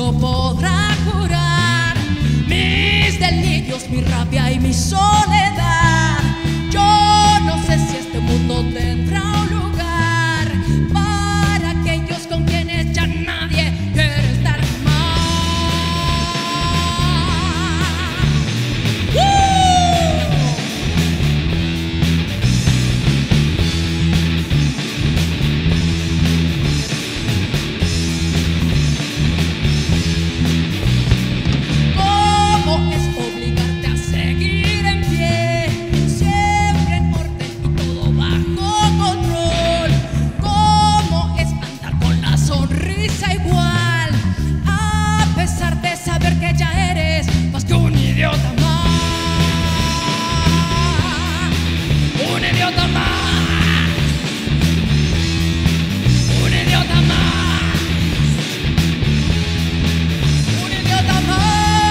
no podrá curar mis delirios, mi rabia y mi soledad. Yo no sé si este mundo tendrá un lugar para aquellos con quienes ya nadie quiere estar más. ¿Cómo es obligarte a seguir en pie, siempre en orden y todo bajo control? ¿Cómo es andar con la sonrisa igual, a pesar de saber que ya eres más que un idiota más? Un idiota más, un idiota más, un idiota más.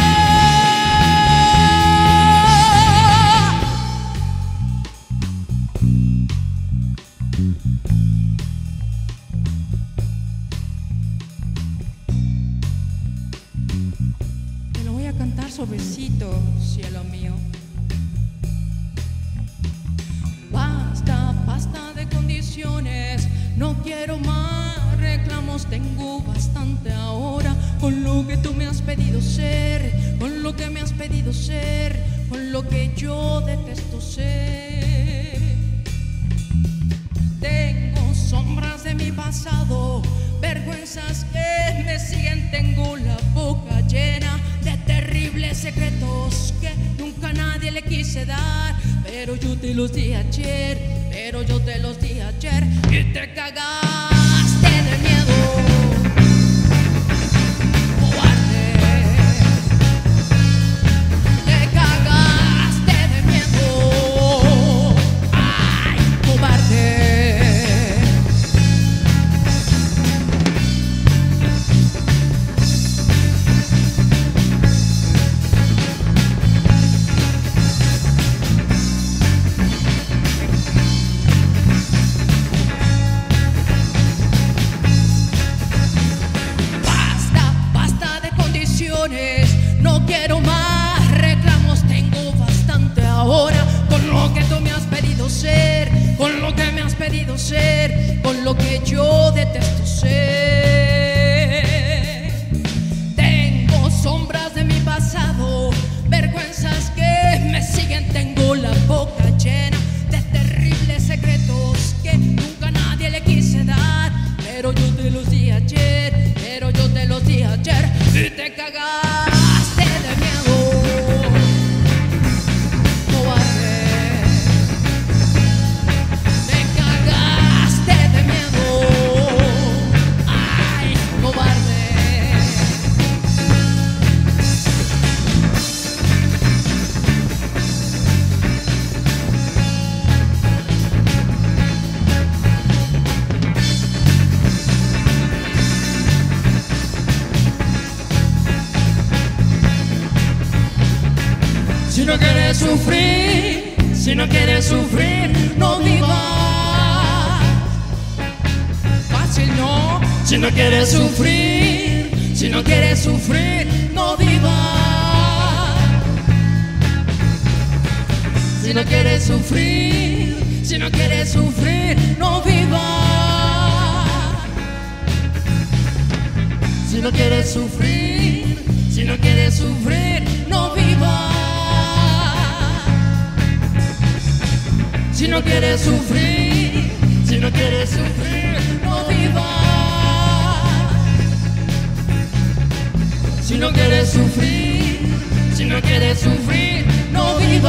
Te lo voy a cantar suavecito, cielo mío. Basta, basta de condiciones, no quiero más reclamos, tengo bastante ahora con lo que tú me has pedido ser, con lo que me has pedido ser, con lo que yo detesto ser. Tengo sombras de mi pasado, vergüenzas que me siguen, tengo la boca llena de terribles secretos que nunca a nadie le quise dar, pero yo te los di ayer, pero yo te los di ayer y te cagaste de miedo, cobarde. Te cagaste de miedo, ay, cobarde. No quiero más reclamos, tengo bastante ahora con lo que tú me has pedido ser, con lo que me has pedido ser, con lo que yo detesto ser. Tengo sombras de mi pasado, vergüenzas que me siguen, tengo la boca llena de terribles secretos que nunca a nadie le quise dar, pero yo te los di ayer, pero yo te los di ayer y te cagaste de miedo, cobarde. Te cagaste de miedo, ay, cobarde. Si no quieres sufrir, si no quieres sufrir, no vivas. Fácil, no. Si no quieres sufrir, si no quieres sufrir, no vivas. Si no quieres sufrir, si no quieres sufrir, no vivas. Si no quieres sufrir, si no quieres sufrir, no vivas. Si no quieres sufrir, si no quieres sufrir, no vivas. Si no quieres sufrir, si no quieres sufrir, no vivas.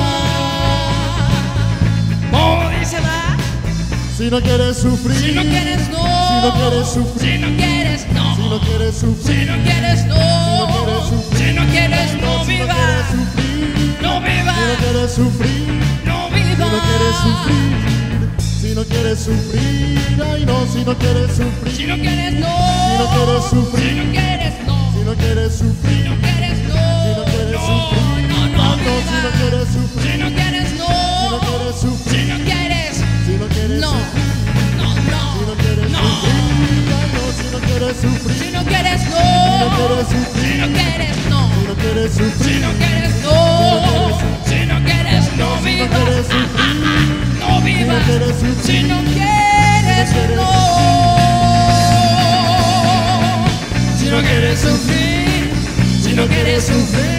¿Cómo dice va? Si no quieres sufrir, si no quieres no, si no quieres sufrir, si no quieres no, si no quieres sufrir, si no quieres no, si no quieres no vivas, no vivas. Si no quieres sufrir, no vivas. Si no quieres sufrir, si no quieres sufrir, ay no, si no quieres sufrir, si no quieres no, si no quieres sufrir, si no quieres no, si no quieres sufrir, si no quieres no, si no quieres sufrir, no, no, ay no, si no quieres sufrir, si no quieres no, si no quieres sufrir, si no quieres, si no quieres no, sufrir, no, no, si no quieres no, sufrir, ay no, si no quieres sufrir, si no quieres no, si no quieres sufrir, si no quieres no, si no quieres si sufrir, no quieres no, si no quieres no si no vivas, quieres sufrir, no vivas, quieres sufrir, si no quieres no, si no quieres sufrir, si no quieres sufrir.